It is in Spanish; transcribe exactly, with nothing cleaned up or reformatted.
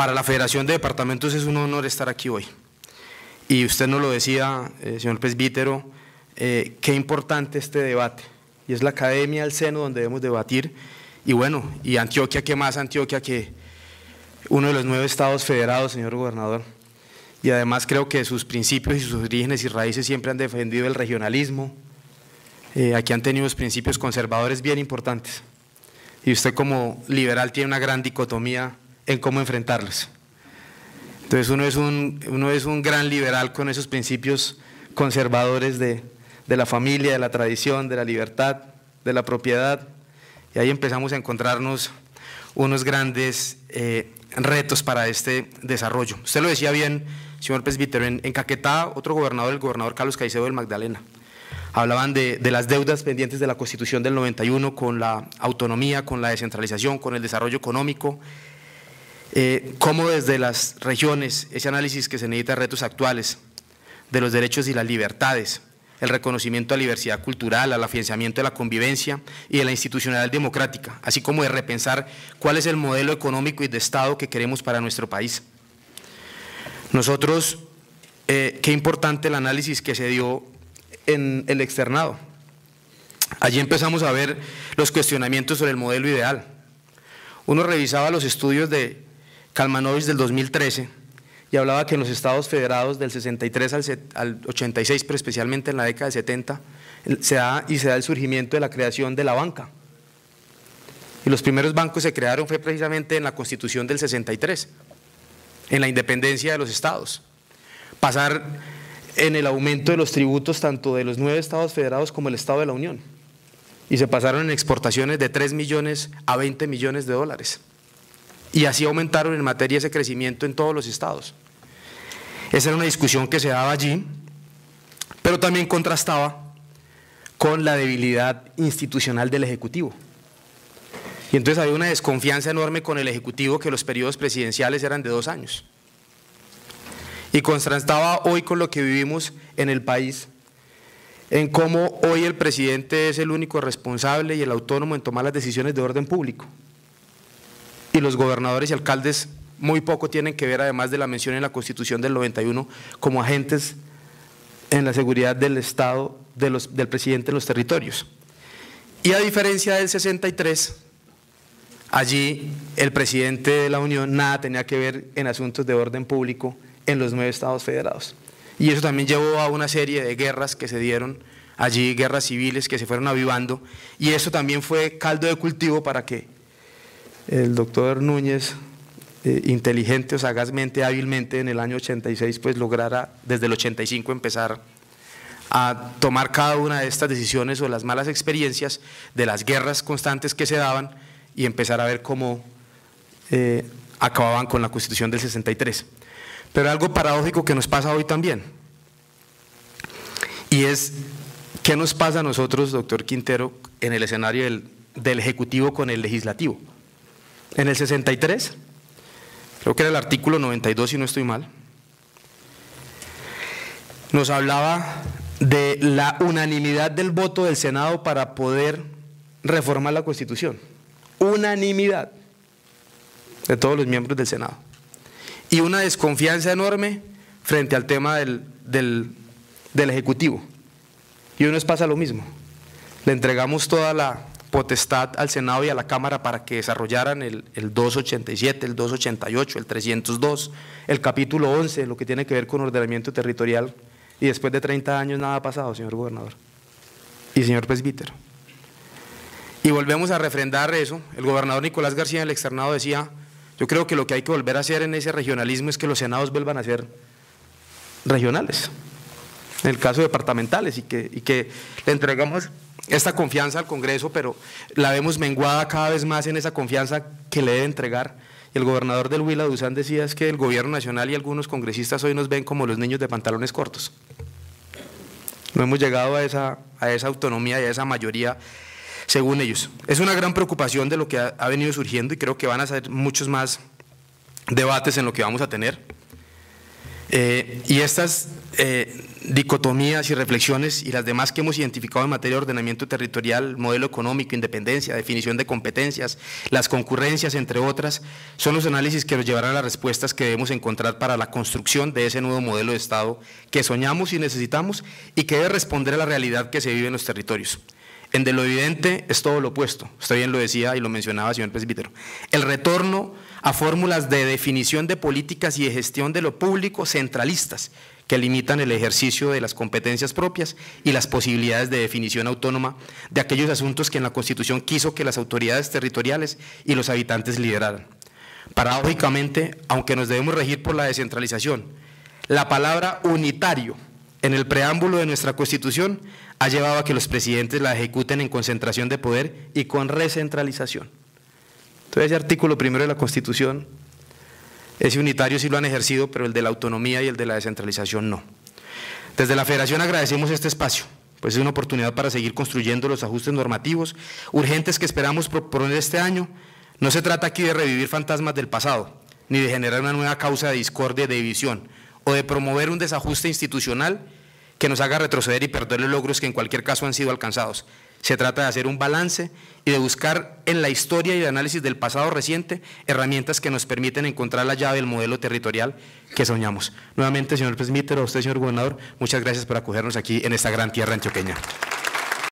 para la Federación de Departamentos es un honor estar aquí hoy. Y usted nos lo decía, eh, señor presbítero, eh, qué importante este debate. Y es la academia al seno donde debemos debatir. Y bueno, y Antioquia, ¿qué más Antioquia que uno de los nueve estados federados, señor gobernador? Y además creo que sus principios y sus orígenes y raíces siempre han defendido el regionalismo. Eh, aquí han tenido unos principios conservadores bien importantes. Y usted como liberal tiene una gran dicotomía en cómo enfrentarlos. Entonces uno es un, uno es un gran liberal con esos principios conservadores de, de la familia, de la tradición, de la libertad, de la propiedad, y ahí empezamos a encontrarnos unos grandes eh, retos para este desarrollo. Usted lo decía bien, señor presbítero, en, en Caquetá, otro gobernador, el gobernador Carlos Caicedo del Magdalena, hablaban de, de las deudas pendientes de la Constitución del noventa y uno con la autonomía, con la descentralización, con el desarrollo económico, eh, cómo desde las regiones, ese análisis que se necesita de retos actuales, de los derechos y las libertades, el reconocimiento a la diversidad cultural, al afianzamiento de la convivencia y de la institucionalidad democrática, así como de repensar cuál es el modelo económico y de Estado que queremos para nuestro país. Nosotros, eh, qué importante el análisis que se dio en el externado. Allí empezamos a ver los cuestionamientos sobre el modelo ideal. Uno revisaba los estudios de Kalmanovich del dos mil trece y hablaba que en los estados federados del sesenta y tres al ochenta y seis, pero especialmente en la década de setenta, se da y se da el surgimiento de la creación de la banca. Y los primeros bancos se crearon fue precisamente en la Constitución del sesenta y tres, en la independencia de los estados. Pasar en el aumento de los tributos tanto de los nueve estados federados como el Estado de la Unión. Y se pasaron en exportaciones de tres millones a veinte millones de dólares. Y así aumentaron en materia ese crecimiento en todos los estados. Esa era una discusión que se daba allí, pero también contrastaba con la debilidad institucional del Ejecutivo. Y entonces había una desconfianza enorme con el Ejecutivo, que los periodos presidenciales eran de dos años. Y contrastaba hoy con lo que vivimos en el país, en cómo hoy el presidente es el único responsable y el autónomo en tomar las decisiones de orden público. Y los gobernadores y alcaldes muy poco tienen que ver, además de la mención en la Constitución del noventa y uno, como agentes en la seguridad del Estado, de los, del presidente en los territorios. Y a diferencia del sesenta y tres, allí el presidente de la Unión nada tenía que ver en asuntos de orden público en los nueve estados federados. Y eso también llevó a una serie de guerras que se dieron allí, guerras civiles que se fueron avivando, y eso también fue caldo de cultivo para que el doctor Núñez, eh, inteligente o sagazmente, hábilmente, en el año ochenta y seis, pues lograra desde el ochenta y cinco empezar a tomar cada una de estas decisiones o las malas experiencias de las guerras constantes que se daban y empezar a ver cómo eh, acababan con la Constitución del sesenta y tres. Pero algo paradójico que nos pasa hoy también, y es, ¿qué nos pasa a nosotros, doctor Quintero, en el escenario del, del Ejecutivo con el Legislativo? En el sesenta y tres, creo que era el artículo noventa y dos, si no estoy mal, nos hablaba de la unanimidad del voto del Senado para poder reformar la Constitución. Unanimidad de todos los miembros del Senado. Y una desconfianza enorme frente al tema del, del, del Ejecutivo. Y hoy nos pasa lo mismo. Le entregamos toda la potestad al Senado y a la Cámara para que desarrollaran el, el doscientos ochenta y siete, el doscientos ochenta y ocho, el trescientos dos, el capítulo once, lo que tiene que ver con ordenamiento territorial, y después de treinta años nada ha pasado, señor gobernador y señor presbítero. Y volvemos a refrendar eso. El gobernador Nicolás García en el externado decía: yo creo que lo que hay que volver a hacer en ese regionalismo es que los senados vuelvan a ser regionales, en el caso departamentales, y que, y que le entregamos esta confianza al Congreso, pero la vemos menguada cada vez más en esa confianza que le debe entregar. El gobernador del Huila, Duzán, decía es que el gobierno nacional y algunos congresistas hoy nos ven como los niños de pantalones cortos. No hemos llegado a esa, a esa autonomía y a esa mayoría, según ellos. Es una gran preocupación de lo que ha, ha venido surgiendo, y creo que van a ser muchos más debates en lo que vamos a tener. Eh, y estas eh, dicotomías y reflexiones y las demás que hemos identificado en materia de ordenamiento territorial, modelo económico, independencia, definición de competencias, las concurrencias, entre otras, son los análisis que nos llevarán a las respuestas que debemos encontrar para la construcción de ese nuevo modelo de Estado que soñamos y necesitamos y que debe responder a la realidad que se vive en los territorios. En de lo evidente es todo lo opuesto, usted bien lo decía y lo mencionaba, señor presbítero, el retorno a fórmulas de definición de políticas y de gestión de lo público centralistas que limitan el ejercicio de las competencias propias y las posibilidades de definición autónoma de aquellos asuntos que en la Constitución quiso que las autoridades territoriales y los habitantes lideraran. Paradójicamente, aunque nos debemos regir por la descentralización, la palabra unitario en el preámbulo de nuestra Constitución ha llevado a que los presidentes la ejecuten en concentración de poder y con recentralización. Entonces, ese artículo primero de la Constitución, ese unitario sí lo han ejercido, pero el de la autonomía y el de la descentralización no. Desde la Federación agradecemos este espacio, pues es una oportunidad para seguir construyendo los ajustes normativos urgentes que esperamos proponer este año. No se trata aquí de revivir fantasmas del pasado, ni de generar una nueva causa de discordia y de división, o de promover un desajuste institucional que nos haga retroceder y perder los logros que en cualquier caso han sido alcanzados. Se trata de hacer un balance y de buscar en la historia y el análisis del pasado reciente herramientas que nos permiten encontrar la llave del modelo territorial que soñamos. Nuevamente, señor presbítero, a usted, señor gobernador, muchas gracias por acogernos aquí en esta gran tierra antioqueña.